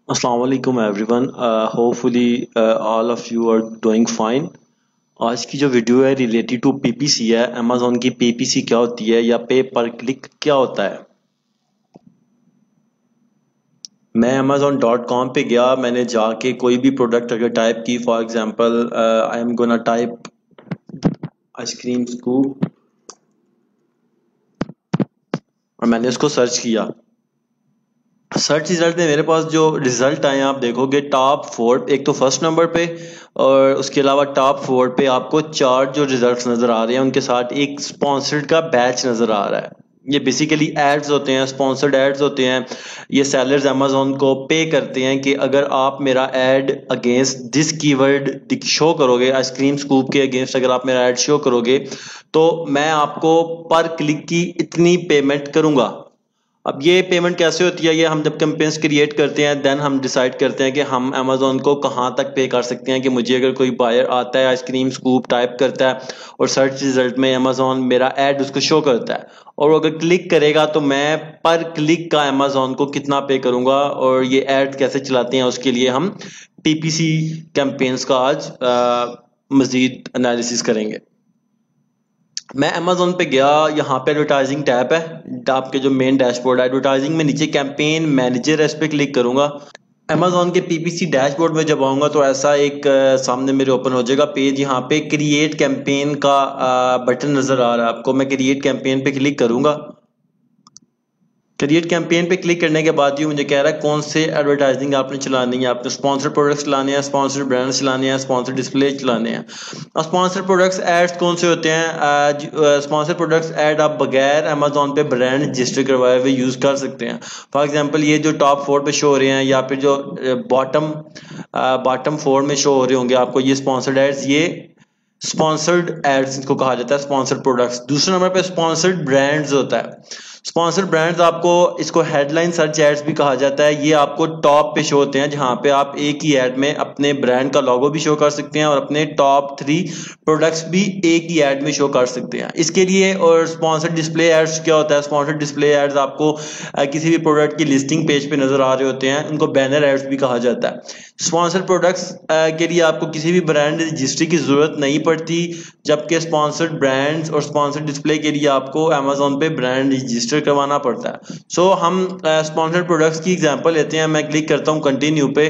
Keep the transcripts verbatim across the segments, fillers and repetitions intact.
Assalamu alaikum everyone. Uh, hopefully uh, all of you are doing fine. आज की जो video है related to PPC है। Amazon की पीपीसी क्या होती है या पे पर क्लिक क्या होता है। मैं अमेजोन डॉट कॉम पे गया, मैंने जाके कोई भी प्रोडक्ट अगर टाइप की, for example I am gonna type ice cream scoop और मैंने उसको सर्च किया। सर्च रिजल्ट में मेरे पास जो रिजल्ट आए आप देखोगे टॉप फोर, एक तो फर्स्ट नंबर पे और उसके अलावा टॉप फोर पे आपको चार जो रिजल्ट्स नजर आ रहे हैं उनके साथ एक स्पॉन्सर्ड का बैच नजर आ रहा है। ये बेसिकली एड्स होते हैं, स्पॉन्सर्ड एड्स होते हैं। ये सेलर्स अमेजोन को पे करते हैं कि अगर आप मेरा ad against this keyword show करोगे, आइसक्रीम स्कूप के अगेंस्ट अगर आप मेरा एड शो करोगे तो मैं आपको पर क्लिक की इतनी पेमेंट करूंगा। अब ये पेमेंट कैसे होती है, ये हम जब कैंपेन्स क्रिएट करते हैं देन हम डिसाइड करते हैं कि हम अमेजोन को कहाँ तक पे कर सकते हैं। कि मुझे अगर कोई बायर आता है, आइसक्रीम स्कूप टाइप करता है और सर्च रिजल्ट में अमेजोन मेरा ऐड उसको शो करता है और वो अगर क्लिक करेगा तो मैं पर क्लिक का अमेजोन को कितना पे करूंगा और ये ऐड कैसे चलाते हैं उसके लिए हम पीपीसी कैंपेन्स का आज मजीद एनालिसिस करेंगे। मैं अमेजोन पे गया, यहाँ पे एडवर्टाइजिंग टैब है, आपके जो मेन डैशबोर्ड है एडवर्टाइजिंग में नीचे कैंपेन मैनेजर है, इस पे क्लिक करूंगा। अमेजोन के पीपीसी डैशबोर्ड में जब आऊंगा तो ऐसा एक अ, सामने मेरे ओपन हो जाएगा पेज। यहाँ पे क्रिएट कैंपेन का बटन नजर आ रहा है आपको। मैं क्रिएट कैंपेन पे क्लिक करूंगा। क्रिएट कैंपेन पे क्लिक करने के बाद ये मुझे कह रहा है कौन से एडवर्टाइजिंग आपने चलानी है। आपने स्पॉन्सर प्रोडक्ट्स चलाने हैं, स्पॉन्सर ब्रांड्स चलाने हैं, स्पॉन्सर डिस्प्ले चलाने हैं। और स्पॉन्सर प्रोडक्ट्स एड्स कौन से होते हैं? स्पॉन्सर प्रोडक्ट्स एड आप बगैर अमेजोन पे ब्रांड रजिस्टर करवाए हुए यूज कर सकते हैं। फॉर एग्जांपल ये जो टॉप फोर पे शो हो रहे हैं या फिर जो बॉटम बॉटम फोर में शो हो रहे होंगे आपको ये स्पॉन्सर्ड एड्स, ये स्पॉन्सर्ड एड्स इनको कहा जाता है, स्पॉन्सर्ड प्रोडक्ट्स। दूसरे नंबर पे स्पॉन्सर्ड ब्रांड्स होता है। स्पॉन्सर्ड ब्रांड्स आपको इसको हेडलाइन सर्च एड्स भी कहा जाता है। ये आपको टॉप पे शो होते हैं जहां पे आप एक ही एड में अपने ब्रांड का लोगो भी शो कर सकते हैं और अपने टॉप थ्री प्रोडक्ट्स भी एक ही एड में शो कर सकते हैं। इसके लिए और स्पॉन्सर्ड डिस्प्ले एड्स क्या होता है? स्पॉन्सर्ड डिस्प्ले एड्स आपको अ, किसी भी प्रोडक्ट की लिस्टिंग पेज पे नजर आ रहे होते हैं, उनको बैनर एड्स भी कहा जाता है। स्पॉन्सर्ड प्रोडक्ट्स के लिए आपको किसी भी ब्रांड रजिस्ट्री की जरूरत नहीं पड़ती, जबकि स्पॉन्सर्ड ब्रांड्स और स्पॉन्सर्ड डिस्प्ले के लिए आपको अमेजोन पे ब्रांड रजिस्टर करवाना पड़ता है। सो so, हम स्पॉन्सर्ड प्रोडक्ट्स की एग्जांपल लेते हैं। मैं क्लिक करता हूं कंटिन्यू पे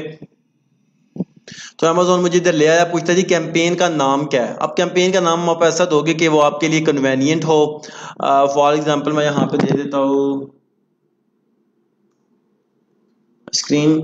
तो अमेजोन मुझे इधर ले आया, पूछता है जी कैंपेन का नाम क्या है। अब कैंपेन का नाम आप ऐसा दोगे कि वो आपके लिए कन्वेनियंट हो। फॉर एग्जांपल मैं यहाँ पे दे देता हूँ स्क्रीन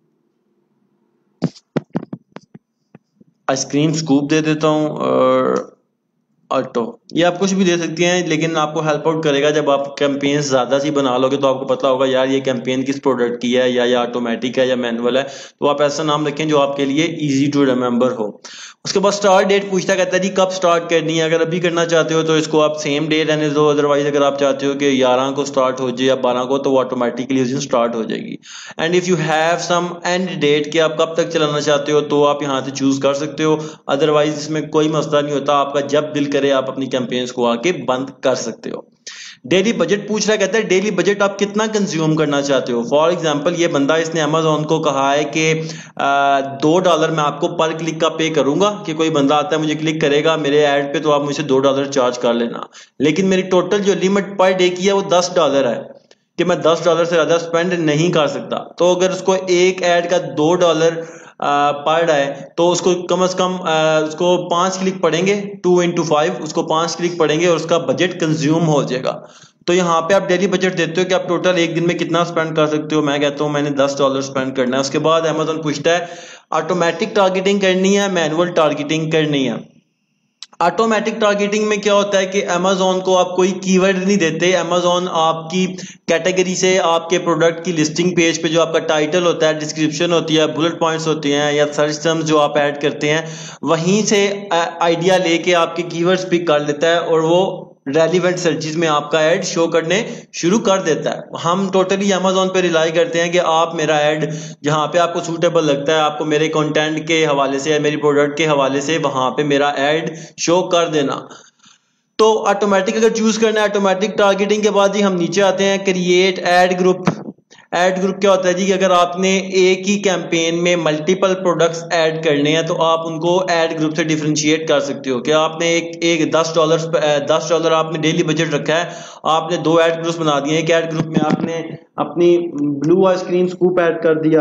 आइसक्रीम स्कूप दे देता हूँ और ऑटो। ये आप कुछ भी दे सकती हैं लेकिन आपको हेल्प आउट करेगा जब आप कैंपेन ज्यादा सी बना लोगे तो आपको पता होगा यार ये कैंपेन किस प्रोडक्ट की है या ये ऑटोमेटिक है या मैनुअल है। तो आप ऐसा नाम रखें जो आपके लिए इजी टू रिमेंबर हो। उसके बाद स्टार्ट डेट पूछता, कहता है जी कब स्टार्ट करनी है। अगर अभी करना चाहते हो तो इसको आप सेम डे रहने दो, अदरवाइज अगर आप चाहते हो कि ग्यारह को स्टार्ट हो जाए या बारह को तो वो ऑटोमेटिकली उस दिन स्टार्ट हो जाएगी। And if you have some end date कि आप कब तक चलाना चाहते हो तो आप यहाँ से चूज कर सकते हो। अदरवाइज इसमें कोई मसला नहीं होता, आपका जब दिल करे आप अपनी कैंपेन्स को आके बंद कर सकते हो। डेली बजट पूछ रहा है, कहता है डेली बजट आप कितना कंज्यूम करना चाहते हो। फॉर एग्जांपल ये बंदा, इसने अमेजोन को कहा है कि आ, दो डॉलर मैं आपको पर क्लिक का पे करूंगा। कि कोई बंदा आता है मुझे क्लिक करेगा मेरे ऐड पे तो आप मुझे दो डॉलर चार्ज कर लेना। लेकिन मेरी टोटल जो लिमिट पर डे की है वो दस डॉलर है कि मैं दस डॉलर से ज्यादा स्पेंड नहीं कर सकता। तो अगर उसको एक ऐड का दो डॉलर पर है तो उसको कम से कम आ, उसको पांच क्लिक पड़ेंगे, टू इंटू फाइव उसको पांच क्लिक पड़ेंगे और उसका बजट कंज्यूम हो जाएगा। तो यहाँ पे आप डेली बजट देते हो कि आप टोटल एक दिन में कितना स्पेंड कर सकते हो। मैं कहता हूँ मैंने दस डॉलर स्पेंड करना है। उसके बाद अमेजोन पूछता है ऑटोमेटिक टारगेटिंग करनी है, मैनुअल टारगेटिंग करनी है। ऑटोमेटिक टारगेटिंग में क्या होता है कि अमेजोन को आप कोई कीवर्ड नहीं देते। अमेजोन आपकी कैटेगरी से आपके प्रोडक्ट की लिस्टिंग पेज पे जो आपका टाइटल होता है, डिस्क्रिप्शन होती है, बुलेट पॉइंट्स होती हैं या सर्च टर्म्स जो आप ऐड करते हैं, वहीं से आइडिया लेके आपके कीवर्ड्स पिक कर लेता है और वो रेलिवेंट सर्चेज में आपका ऐड शो करने शुरू कर देता है। हम टोटली अमेजोन पे रिलाई करते हैं कि आप मेरा ऐड जहां पे आपको सूटेबल लगता है, आपको मेरे कंटेंट के हवाले से या मेरी प्रोडक्ट के हवाले से वहां पे मेरा ऐड शो कर देना। तो ऑटोमेटिक अगर चूज करना है ऑटोमेटिक टारगेटिंग के बाद ही हम नीचे आते हैं create ad group. Ad group क्या होता है जी कि अगर आपने एक ही कैंपेन में मल्टीपल प्रोडक्ट्स ऐड करने हैं तो आप उनको ऐड ग्रुप से डिफरेंशिएट कर सकते हो कि आपने एक एक दस डॉलर दस डॉलर आपने डेली बजट रखा है, आपने दो ऐड ग्रुप्स बना दिए। एक ऐड ग्रुप में आपने अपनी ब्लू आइसक्रीम स्कूप ऐड कर दिया,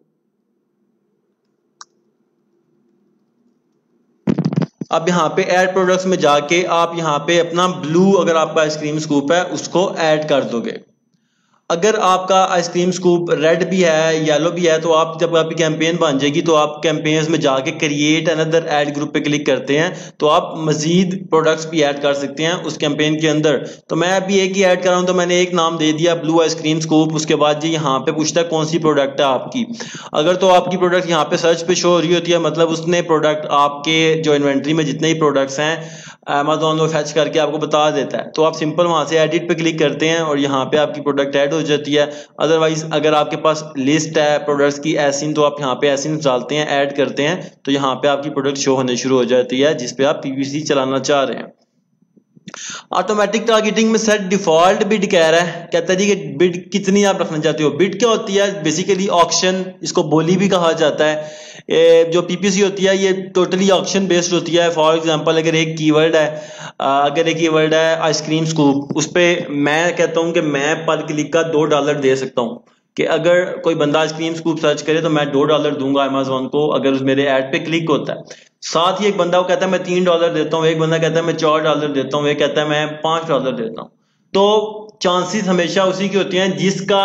अब यहाँ पे ऐड प्रोडक्ट्स में जाके आप यहाँ पे अपना ब्लू अगर आपका आइसक्रीम स्कूप है उसको ऐड कर दोगे। अगर आपका आइसक्रीम स्कूप रेड भी है येलो भी है तो आप जब आपकी कैंपेन बन जाएगी तो आप कैंपेन्स में जाके क्रिएट अनदर ऐड ग्रुप पे क्लिक करते हैं तो आप मजीद प्रोडक्ट्स भी ऐड कर सकते हैं उस कैंपेन के अंदर। तो मैं अभी एक ही ऐड कर रहा हूं तो मैंने एक नाम दे दिया ब्लू आइसक्रीम स्कूप। उसके बाद जी यहाँ पे पूछता है कौन सी प्रोडक्ट है आपकी। अगर तो आपकी प्रोडक्ट यहाँ पे सर्च पे शो हो रही होती है मतलब उसने प्रोडक्ट आपके जो इन्वेंट्री में जितने ही प्रोडक्ट्स हैं अमेज़न वो फैच करके आपको बता देता है, तो आप सिंपल वहां से एडिट पे क्लिक करते हैं और यहाँ पे आपकी प्रोडक्ट ऐड हो जाती है। अदरवाइज अगर आपके पास लिस्ट है प्रोडक्ट्स की एसिन तो आप यहाँ पे एसिन डालते हैं ऐड करते हैं तो यहाँ पे आपकी प्रोडक्ट शो होने शुरू हो जाती है जिसपे आप पीपीसी चलाना चाह रहे हैं। ऑटोमेटिक टारगेटिंग में सेट डिफॉल्ट बिड कह रहा है, कहता है जी कि बिड कितनी आप रखना चाहते हो। बिड क्या होती है बेसिकली ऑक्शन, इसको बोली भी कहा जाता है। ए, जो पीपीसी होती है ये टोटली ऑक्शन बेस्ड होती है। फॉर एग्जांपल अगर एक कीवर्ड है अगर एक कीवर्ड है आइसक्रीम स्कूप, उस पर मैं कहता हूं कि मैं पर क्लिक का दो डॉलर दे सकता हूं कि अगर कोई बंदा आइसक्रीम स्कूप सर्च करे तो मैं दो डॉलर दूंगा अमेज़न को अगर उस मेरे ऐड पे क्लिक होता है। साथ ही एक बंदा वो कहता है मैं तीन डॉलर देता हूँ, एक बंदा कहता है मैं चार डॉलर देता हूँ, एक कहता है मैं पांच डॉलर देता हूँ। तो चांसेस हमेशा उसी की होती हैं जिसका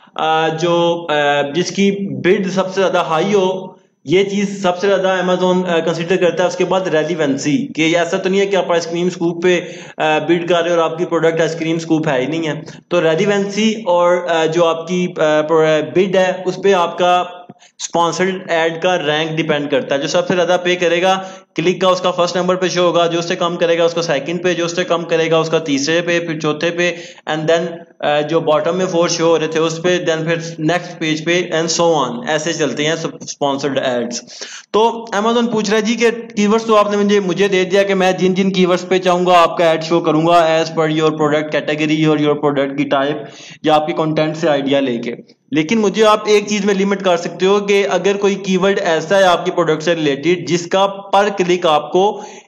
जो जिसकी बिड सबसे ज्यादा हाई हो, ये चीज सबसे ज्यादा अमेज़न कंसीडर करता है। उसके बाद रेलिवेंसी, कि ऐसा तो नहीं है कि आप आइसक्रीम स्कूप पे बिड कर रहे हो और आपकी प्रोडक्ट आइसक्रीम स्कूप है ही नहीं है। तो रेलिवेंसी और जो आपकी बिड है उस पर आपका स्पॉन्सर्ड एड का रैंक डिपेंड करता है। जो सबसे ज्यादा पे करेगा क्लिक का उसका फर्स्ट नंबर पे शो होगा, जो उससे कम करेगा उसका सेकंड पे, जो उससे कम करेगा उसका तीसरे पे, फिर चौथे पे, एंड देन जो बॉटम में फोर शो हो रहे थे उस पे, देन फिर नेक्स्ट पेज पे एंड सो ऑन, ऐसे चलते हैं स्पॉन्सर्ड एड्स। तो अमेज़न पूछ रहा है जी कि कीवर्ड्स तो आपने मुझे मुझे दे दिया कि मैं जिन जिन कीवर्ड्स पे चाहूंगा आपका एड शो करूंगा as per your product category और योर प्रोडक्ट की टाइप या आपके कंटेंट से आइडिया लेके, लेकिन मुझे आप एक चीज में लिमिट कर सकते हो कि अगर कोई कीवर्ड ऐसा है आपकी प्रोडक्ट से रिलेटेड जिसका पर क्लिक आपको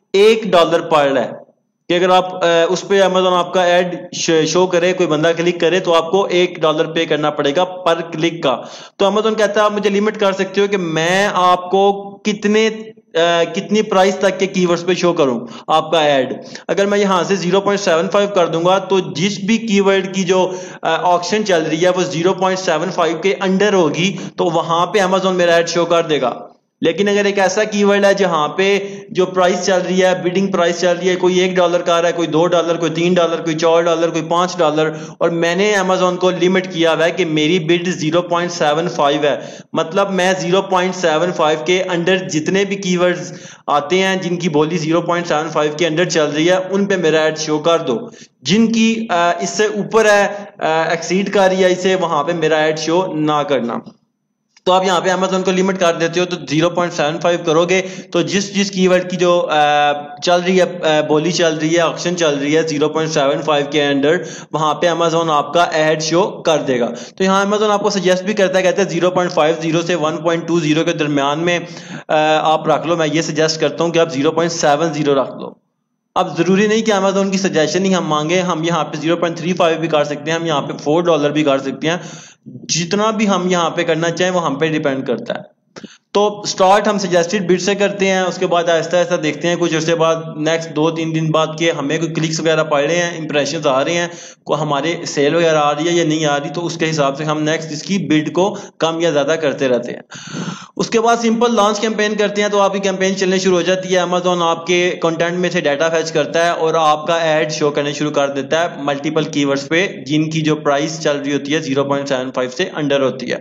एक डॉलर पड़ रहा है, कि अगर आप उस पे अमेज़न आपका ऐड शो करे, कोई बंदा क्लिक करे तो आपको एक डॉलर पे करना पड़ेगा पर क्लिक का। तो अमेज़न कहता है आप मुझे लिमिट कर सकते हो कि मैं आपको कितने Uh, कितनी प्राइस तक के कीवर्ड्स पे शो करूं आपका ऐड। अगर मैं यहां से ज़ीरो पॉइंट सेवन फाइव कर दूंगा तो जिस भी कीवर्ड की जो ऑक्शन uh, चल रही है वो ज़ीरो पॉइंट सेवन फाइव के अंडर होगी तो वहां पे अमेज़न मेरा ऐड शो कर देगा। लेकिन अगर एक ऐसा कीवर्ड है जहां पे जो प्राइस चल रही है, बिडिंग प्राइस चल रही है, कोई एक डॉलर का रहा है, कोई दो डॉलर, कोई तीन डॉलर, कोई चार डॉलर, कोई पांच डॉलर, और मैंने अमेज़न को लिमिट किया हुआ है कि मेरी bid zero point seven five है, मतलब मैं ज़ीरो पॉइंट सेवन फाइव के अंडर जितने भी कीवर्ड्स आते हैं जिनकी बोली ज़ीरो पॉइंट सेवन फाइव के अंडर चल रही है उन पे मेरा ऐड शो कर दो। जिनकी इससे ऊपर है, एक्सीड कर रही है इसे, वहां पे मेरा ऐड शो ना करना। तो आप यहाँ पे अमेज़न को लिमिट कर देते हो तो ज़ीरो पॉइंट सेवन फाइव करोगे तो जिस जिस कीवर्ड की जो आ, चल रही है, आ, बोली चल रही है, ऑक्शन चल रही है ज़ीरो पॉइंट सेवन फाइव के अंडर, वहां पे अमेज़न आपका ऐड शो कर देगा। तो यहाँ अमेज़न आपको सजेस्ट भी करता है, कहता है ज़ीरो पॉइंट फाइव ज़ीरो से वन पॉइंट टू ज़ीरो के दरमियान में आ, आप रख लो। मैं ये सजेस्ट करता हूँ कि आप ज़ीरो पॉइंट सेवन ज़ीरो रख लो। अब जरूरी नहीं कि अमेज़न की सजेशन ही हम मांगे, हम यहाँ पे ज़ीरो पॉइंट थ्री फाइव भी कर सकते हैं, हम यहाँ पे फोर डॉलर भी कर सकते हैं। जितना भी हम यहाँ पे करना चाहें वो हम पे डिपेंड करता है। तो स्टार्ट हम सजेस्टेड बिड से करते हैं, उसके बाद आहिस्ता आहिस्ता देखते हैं कुछ अर्से बाद, नेक्स्ट दो तीन दिन बाद के हमें कोई क्लिक्स वगैरह पड़ रहे हैं, इंप्रेशंस आ रहे हैं, को हमारे सेल वगैरह आ रही है या नहीं आ रही, तो उसके हिसाब से हम नेक्स्ट इसकी बिड को कम या ज्यादा करते रहते हैं। उसके बाद सिंपल लॉन्च कैंपेन करते हैं तो आपकी कैंपेन चलने शुरू हो जाती है। अमेज़न आपके कंटेंट में से डाटा फैच करता है और आपका एड शो करने शुरू कर देता है मल्टीपल कीवर्ड्स पे जिनकी जो प्राइस चल रही होती है ज़ीरो पॉइंट सेवन फाइव से अंडर होती है।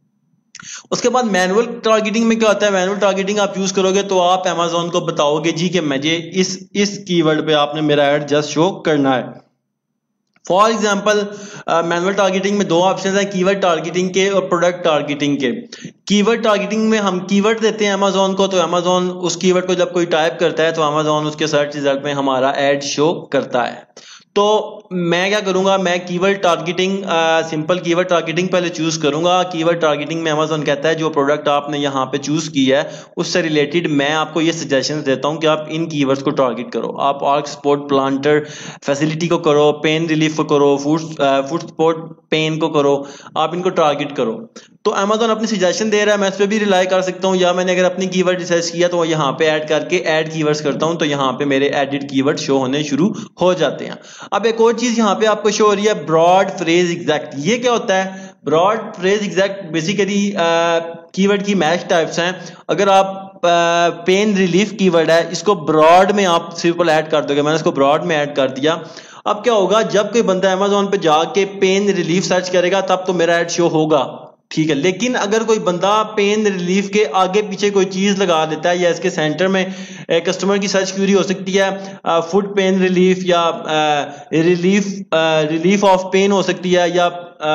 उसके बाद मैनुअल टारगेटिंग में क्या होता है, मैनुअल टारगेटिंग आप यूज करोगे तो आप अमेज़न को बताओगे जी कि मुझे इस इस कीवर्ड पे आपने मेरा ऐड जस्ट शो करना है। फॉर एग्जाम्पल मैनुअल टारगेटिंग में दो ऑप्शन हैं, कीवर्ड टारगेटिंग के और प्रोडक्ट टारगेटिंग के। कीवर्ड टारगेटिंग में हम कीवर्ड देते हैं अमेज़न को, तो अमेज़न उस कीवर्ड को जब कोई टाइप करता है तो अमेज़न उसके सर्च रिजल्ट में हमारा ऐड शो करता है। तो मैं क्या करूंगा, मैं keyword targeting, simple keyword targeting पहले चूज करूंगा। कीवर्ड टारगेटिंग में अमेज़न कहता है जो प्रोडक्ट आपने यहाँ पे चूज किया है उससे रिलेटेड मैं आपको ये सजेशंस देता हूँ कि आप इन कीवर्ड्स को टारगेट करो। आप आर्क सपोर्ट प्लांटर फैसिलिटी को करो, पेन रिलीफ को करो, फूड फूड सपोर्ट पेन को करो, आप इनको टारगेट करो। तो अमेज़न अपनी सजेशन दे रहा है, मैं इस पर भी रिलाई कर सकता हूँ, या मैंने अगर अपनी कीवर्ड रिसर्च किया तो यहाँ पे ऐड करके ऐड कीवर्ड्स करता हूँ तो यहाँ पे मेरे एडिट कीवर्ड शो होने शुरू हो जाते हैं। अब एक और चीज यहाँ पे आपको शो हो रही है, ब्रॉड फ्रेज एग्जैक्ट। ये क्या होता है? Broad phrase exact basically keyword की मैच टाइप्स हैं। अगर आप पेन रिलीफ कीवर्ड है, इसको ब्रॉड में आप सिंपल ऐड कर दोगे, मैंने इसको ब्रॉड में ऐड कर दिया। अब क्या होगा, जब कोई बंदा अमेज़न पे जाके पेन रिलीफ सर्च करेगा तब तो मेरा ऐड शो होगा, ठीक है। लेकिन अगर कोई बंदा पेन रिलीफ के आगे पीछे कोई चीज लगा देता है या इसके सेंटर में कस्टमर की सर्च क्वेरी हो सकती है, फुट पेन रिलीफ या रिलीफ रिलीफ ऑफ पेन हो सकती है, या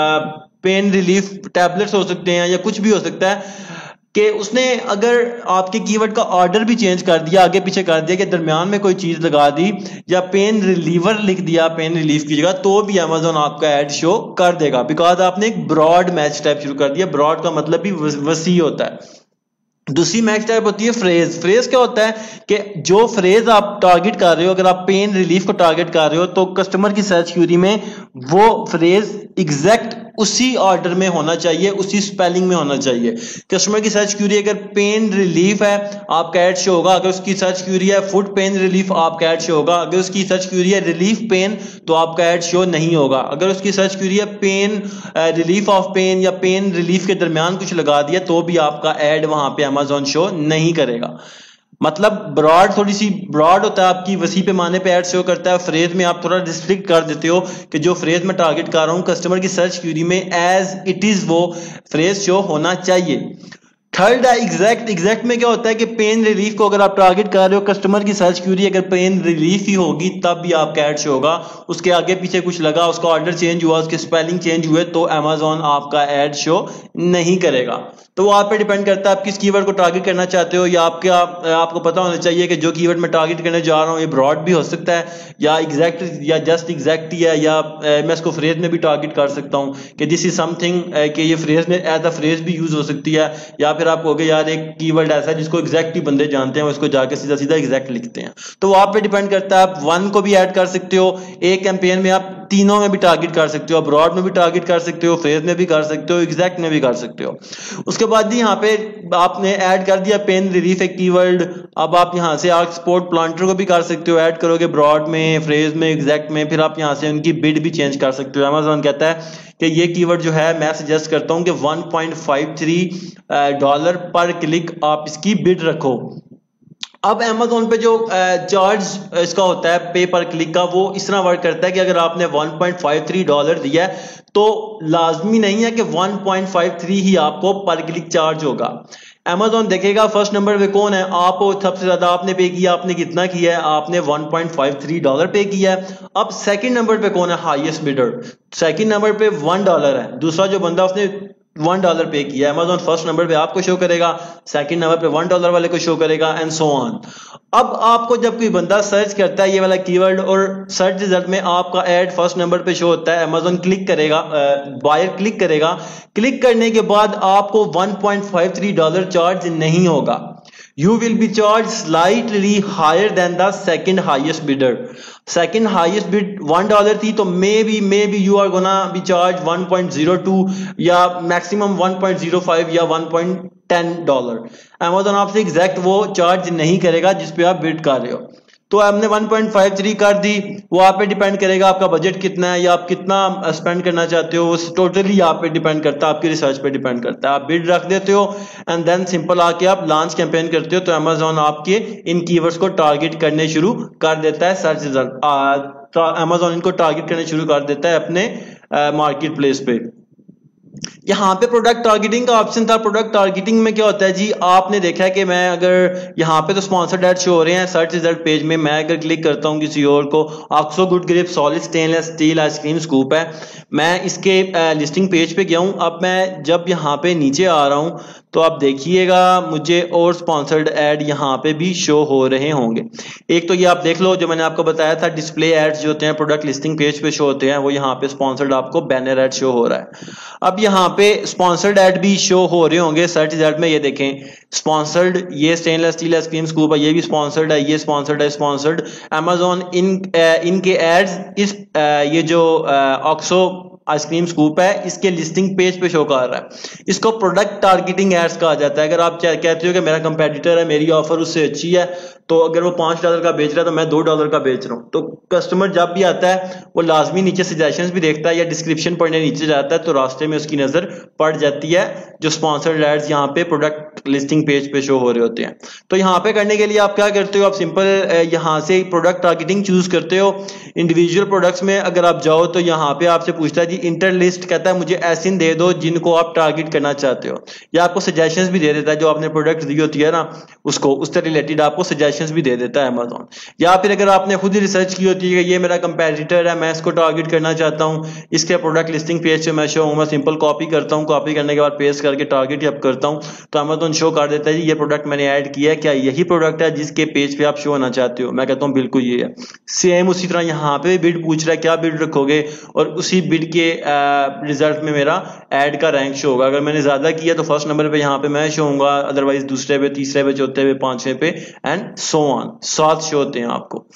पेन रिलीफ टैबलेट्स हो सकते हैं, या कुछ भी हो सकता है कि उसने अगर आपके कीवर्ड का ऑर्डर भी चेंज कर दिया, आगे पीछे कर दिया, कि दरमियान में कोई चीज लगा दी या पेन रिलीवर लिख दिया पेन रिलीफ की जगह, तो भी अमेज़न आपका ऐड शो कर देगा, बिकॉज आपने एक ब्रॉड मैच टाइप शुरू कर दिया। ब्रॉड का मतलब भी वसी होता है। दूसरी मैच टाइप होती है फ्रेज। फ्रेज क्या होता है कि जो फ्रेज आप टारगेट कर रहे हो, अगर आप पेन रिलीफ को टारगेट कर रहे हो तो कस्टमर की सर्च क्वेरी में वो फ्रेज एग्जैक्ट उसी ऑर्डर में होना चाहिए, उसी स्पेलिंग में होना चाहिए। कस्टमर की सर्च क्वेरी अगर पेन रिलीफ है आपका ऐड शो होगा, अगर उसकी सर्च क्वेरी है फुट पेन रिलीफ आपका ऐड शो होगा, अगर उसकी सर्च क्वेरी है रिलीफ पेन तो आपका ऐड शो नहीं होगा, अगर उसकी सर्च क्वेरी है पेन रिलीफ ऑफ पेन या पेन रिलीफ के दरमियान कुछ लगा दिया तो भी आपका ऐड वहां पे अमेज़न शो नहीं करेगा। मतलब ब्रॉड थोड़ी सी ब्रॉड होता है, आपकी वसी पैमाने पे ऐड शो करता है। फ्रेज में आप थोड़ा रिस्ट्रिक्ट कर देते हो कि जो फ्रेज में टारगेट कर रहा हूं कस्टमर की सर्च क्वेरी में एज इट इज वो फ्रेज शो होना चाहिए। थर्ड है एग्जैक्ट। एग्जैक्ट में क्या होता है कि पेन रिलीफ को अगर आप टारगेट कर रहे हो, कस्टमर की सर्च क्वेरी अगर पेन रिलीफ ही होगी तब भी आपका ऐड शो होगा। उसके आगे पीछे कुछ लगा, उसका ऑर्डर चेंज हुआ, उसके स्पेलिंग चेंज हुए तो अमेज़न आपका ऐड शो नहीं करेगा। तो वो आप पे डिपेंड करता है आप किस कीवर्ड को टारगेट करना चाहते हो, या आपके आप, आपको पता होना चाहिए कि जो कीवर्ड मैं टारगेट करने जा रहा हूँ ये ब्रॉड भी हो सकता है या एग्जैक्ट या जस्ट एग्जैक्ट ही है, या मैं इसको फ्रेज में भी टारगेट कर सकता हूँ कि दिस इज समथिंग कि ये फ्रेज में एज अ फ्रेज भी यूज हो सकती है, या फिर आप कहोगे यार एक कीवर्ड ऐसा है जिसको एग्जैक्ट ही बंदे जानते हैं, उसको जाके सीधा सीधा एग्जैक्ट लिखते हैं। तो वो आप पे डिपेंड करता है, आप वन को भी ऐड कर सकते हो, एक कैंपेन में आप तीनों में भी टारगेट कर सकते हो, ब्रॉड में भी टारगेट कर सकते हो, फ्रेज में भी कर सकते हो, एग्जैक्ट में भी कर सकते हो। उसके बाद भी यहाँ पे आपने ऐड कर दिया पेन रिलीफ एक कीवर्ड, अब आप यहाँ से आर्क सपोर्ट प्लांटर को भी कर सकते हो, ऐड करोगे ब्रॉड में, फ्रेज में, एग्जैक्ट में, फिर आप यहाँ से उनकी बिड भी चेंज कर सकते हो। अमेज़न कहता है कि ये कीवर्ड जो है मैं सजेस्ट करता हूँ कि one point five three dollar per click आप इसकी बिड रखो। अब अमेज़न पे जो चार्ज इसका होता है पे पर क्लिक का, वो इस तरह वर्क करता है कि अगर आपने one point five three dollar दिया है तो लाजमी नहीं है कि वन पॉइंट फाइव थ्री ही आपको पर क्लिक चार्ज होगा। अमेज़न देखेगा फर्स्ट नंबर पे कौन है, आप सबसे ज्यादा आपने पे किया, आपने कितना किया है, आपने one point five three dollar pay किया है। अब सेकंड नंबर पे कौन है, हाईएस्ट बिडर, सेकंड नंबर पे वन डॉलर है, दूसरा जो बंदा उसने वन डॉलर पे किया है, अमेज़न फर्स्ट नंबर पे आपको शो करेगा, सेकंड नंबर पे वन डॉलर वाले को शो करेगा एंड सो ऑन। अब आपको जब कोई बंदा सर्च करता है ये वाला कीवर्ड और सर्च रिजल्ट में आपका ऐड फर्स्ट नंबर पे शो होता है, अमेज़न क्लिक करेगा, बायर क्लिक करेगा, क्लिक करने के बाद आपको one point five three dollar charge नहीं होगा। You will be charged slightly higher than the second highest bidder. Second highest bid one dollar थी तो maybe maybe you are gonna be charged one point zero two या maximum one point zero five या one point ten dollar. Amazon आपसे exact वो charge नहीं करेगा जिस पे आप बिड कर रहे हो। तो हमने वन पॉइंट फाइव थ्री कर दी, वो आप पे डिपेंड करेगा आपका बजट कितना है या आप कितना स्पेंड करना चाहते हो, वो टोटली आप पे डिपेंड करता है, आपकी रिसर्च पे डिपेंड करता है। आप बिड रख देते हो एंड देन सिंपल आके आप लॉन्च कैंपेन करते हो तो अमेज़न आपके इन कीवर्ड्स को टारगेट करने शुरू कर देता है, सर्च रिजल्ट अमेज़न इनको टारगेट करने शुरू कर देता है अपने मार्केट प्लेस पे। यहाँ पे प्रोडक्ट टारगेटिंग का ऑप्शन था। प्रोडक्ट टारगेटिंग में क्या होता है जी, आपने देखा है कि मैं अगर यहाँ पे तो स्पॉन्सर्ड एड शो हो रहे हैं सर्च रिजल्ट पेज में, मैं अगर क्लिक करता हूँ किसी और को, OXO good grip solid stainless steel ice cream scoop है, मैं इसके लिस्टिंग पेज पे गया हूँ। अब मैं जब यहाँ पे नीचे आ रहा हूँ तो आप देखिएगा मुझे और स्पॉन्सर्ड एड यहाँ पे भी शो हो रहे होंगे। एक तो ये आप देख लो जो मैंने आपको बताया था, डिस्प्ले एड्स जो होते हैं प्रोडक्ट लिस्टिंग पेज पे शो होते हैं, वो यहाँ पे स्पॉन्सर्ड आपको बैनर एड शो हो रहा है। अब यहाँ पे स्पॉन्सर्ड एड भी शो हो रहे होंगे सर्च रिजल्ट में, ये देखें स्पॉन्सर्ड, ये स्टेनलेस स्टील आइसक्रीम स्कूप है, ये भी स्पॉन्सर्ड है, ये स्पॉन्सर्ड है, स्पॉन्सर्ड अमेजोन इन इनके एड्स इस ये जो ऑक्सो आइसक्रीम स्कूप है इसके लिस्टिंग पेज पे शो कर रहा है। इसको प्रोडक्ट टारगेटिंग एड्स कहा जाता है। अगर आप कहते हो कि मेरा कंपेटिटर है, मेरी ऑफर उससे अच्छी है, तो अगर वो पांच डॉलर का बेच रहा है तो मैं दो डॉलर का बेच रहा हूं, तो कस्टमर जब भी आता है वो लाजमी नीचे सजेशंस भी देखता है या डिस्क्रिप्शन पढ़ने नीचे जाता है, तो रास्ते में उसकी नजर पड़ जाती है जो स्पॉन्सर्ड एड्स यहाँ पे प्रोडक्ट लिस्टिंग पेज पे शो हो रहे होते हैं। तो यहाँ पे करने के लिए आप क्या करते हो, आप सिंपल यहाँ से प्रोडक्ट टारगेटिंग चूज करते हो। इंडिविजुअल प्रोडक्ट्स में अगर आप जाओ तो यहाँ पे आपसे पूछता है जी इंटर लिस्ट, कहता है मुझे ऐसे दे दो जिनको आप टारगेट करना चाहते हो, या आपको सजेशंस भी दे देता है, जो आपने प्रोडक्ट दी होती है ना उसको उससे रिलेटेड आपको सजेशंस भी दे देता है अमेजोन। या फिर अगर आपने खुद ही रिसर्च की होती है कि ये मेरा कंपेटिटर है, मैं इसको टारगेट करना चाहता हूँ, इसके प्रोडक्ट लिस्टिंग पेज पे मैं शो हूँ, मैं सिंपल कॉपी करता हूँ, कॉपी करने के बाद पेस्ट करके टारगेट अप करता हूँ, तो अमेजोन शो कर देता है जी ये प्रोडक्ट मैंने ऐड किया है, क्या यही प्रोडक्ट है जिसके पेज पे आप शो होना चाहते हो? मैं कहता हूँ बिल्कुल ये है। सेम उसी तरह यहाँ पे बिड पूछ रहा है क्या बिड रखोगे, और उसी बिड के रिजल्ट में मेरा एड का रैंक शो होगा। अगर मैंने ज्यादा किया तो फर्स्ट नंबर पे यहाँ पे मैं शो होऊंगा, अदरवाइज दूसरे पे, तीसरे पे, चौथे पे, पांचवें पे एंड सो ऑन, सात शो होते हैं आपको।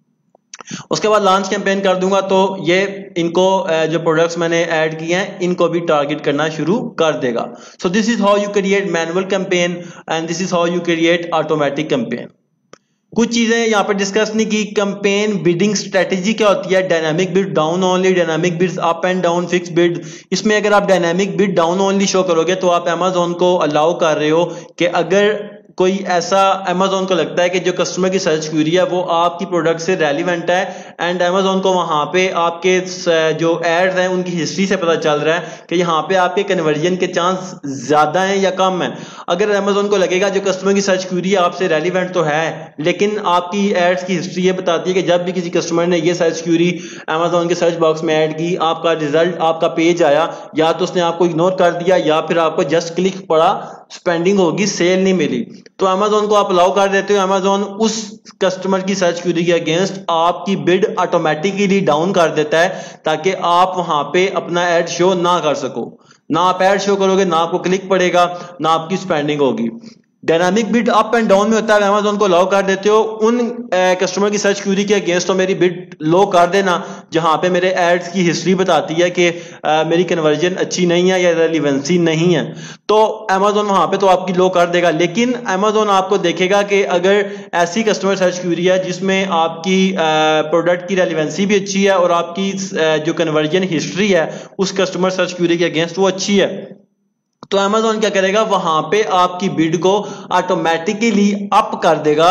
उसके बाद लॉन्च कैंपेन कर दूंगा तो ये इनको जो प्रोडक्ट्स मैंने ऐड किए हैं इनको भी टारगेट करना शुरू कर देगा। So this is how you create manual campaign and this is how you create automatic campaign. कुछ चीजें यहाँ पर डिस्कस नहीं की। कैंपेन बिडिंग स्ट्रेटेजी क्या होती है, dynamic bid down only, dynamic bids up and down, fix bid. इसमें अगर आप dynamic bid down only show करोगे तो आप अमेजोन को अलाउ कर रहे हो कि अगर कोई ऐसा अमेजोन को लगता है कि जो कस्टमर की सर्च क्वेरी है वो आपकी प्रोडक्ट से रेलिवेंट है एंड अमेजोन को वहां पे आपके जो एड्स हैं उनकी हिस्ट्री से पता चल रहा है कि यहाँ पे आपके कन्वर्जन के चांस ज्यादा हैं या कम है। अगर अमेजोन को लगेगा जो कस्टमर की सर्च क्वेरी आपसे रेलिवेंट तो है, लेकिन आपकी एड्स की हिस्ट्री ये बताती है कि जब भी किसी कस्टमर ने ये सर्च क्वेरी अमेजोन के सर्च बॉक्स में ऐड की, आपका रिजल्ट, आपका पेज आया, या तो उसने आपको इग्नोर कर दिया या फिर आपको जस्ट क्लिक पड़ा, स्पेंडिंग होगी, सेल नहीं मिली, तो अमेजोन को आप अलाउ कर देते हो। अमेजोन उस कस्टमर की सर्च क्वेरी के अगेंस्ट आपकी बिड ऑटोमेटिकली डाउन कर देता है ताकि आप वहां पे अपना एड शो ना कर सको। ना आप एड शो करोगे, ना आपको क्लिक पड़ेगा, ना आपकी स्पेंडिंग होगी। Dynamic bid up and down में होता है, अमेजोन को अलाउ कर देते हो उन कस्टमर की सर्च क्वेरी के अगेंस्ट तो मेरी बिड लो कर देना जहां पे मेरे एड्स की हिस्ट्री बताती है कि आ, मेरी कन्वर्जन अच्छी नहीं है या रेलिवेंसी नहीं है, तो अमेजोन वहां पे तो आपकी लो कर देगा। लेकिन अमेजोन आपको देखेगा कि अगर ऐसी कस्टमर सर्च क्वेरी है जिसमें आपकी प्रोडक्ट की रेलिवेंसी भी अच्छी है और आपकी आ, जो कन्वर्जन हिस्ट्री है उस कस्टमर सर्च क्वेरी के अगेंस्ट वो अच्छी है, तो अमेजोन क्या करेगा, वहां पे आपकी बिड को ऑटोमेटिकली अप कर देगा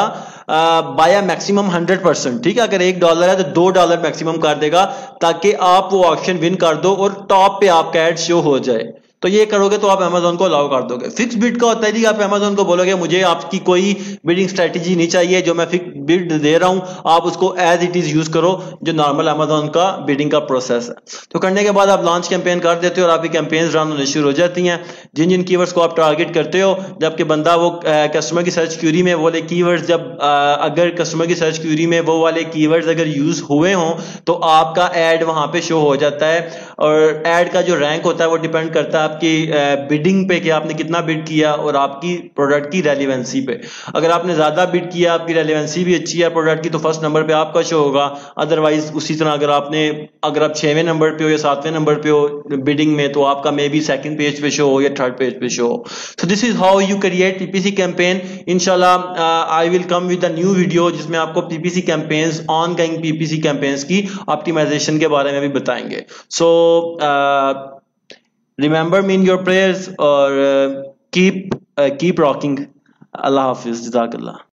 बाय मैक्सिमम हंड्रेड परसेंट। ठीक है, अगर एक डॉलर है तो दो डॉलर मैक्सिमम कर देगा ताकि आप वो ऑप्शन विन कर दो और टॉप पे आपका एड शो हो जाए। तो ये करोगे तो आप अमेजोन को अलाउ कर दोगे। फिक्स बिड का होता है जी, आप अमेजोन को बोलोगे मुझे आपकी कोई बिडिंग स्ट्रेटेजी नहीं चाहिए, जो मैं फिक्स बिड दे रहा हूं आप उसको एज इट इज यूज करो, जो नॉर्मल अमेजोन का बिडिंग का प्रोसेस है। तो करने के बाद आप लॉन्च कैंपेन कर देते हो और आपकी कैंपेन रन होने शुरू हो जाती हैं जिन जिन कीवर्ड्स को आप टारगेट करते हो। जबकि बंदा वो कस्टमर की सर्च क्वेरी में वो वाले कीवर्ड्स जब आ, अगर कस्टमर की सर्च क्वेरी में वो वाले कीवर्ड्स अगर यूज हुए हों तो आपका एड वहां पे शो हो जाता है। और एड का जो रैंक होता है वो डिपेंड करता है आपकी बिडिंग पे कि आपने कितना बिड किया और आपकी प्रोडक्ट की रेलिवेंसी पे। अगर आपने ज्यादा बिड किया, आपकी रेलिवेंसी भी अच्छी है प्रोडक्ट की, तो फर्स्ट नंबर पे आपका शो होगा। अदरवाइज उसी तरह अगर आपने अगर आप छवें नंबर पे हो या सातवें नंबर पे हो बिडिंग में तो आपका मे बी सेकंड पेज पे शो हो या थर्ड पेज पे शो हो। So this is how you create PPC campaign. इंशाल्लाह I will come with a new video जिसमें आपको PPC campaigns, ongoing PPC campaigns की ऑप्टिमाइजेशन के बारे में भी बताएंगे। सो remember me in your prayers or uh, keep uh, keep rocking. Allah Hafiz, Jazakallah.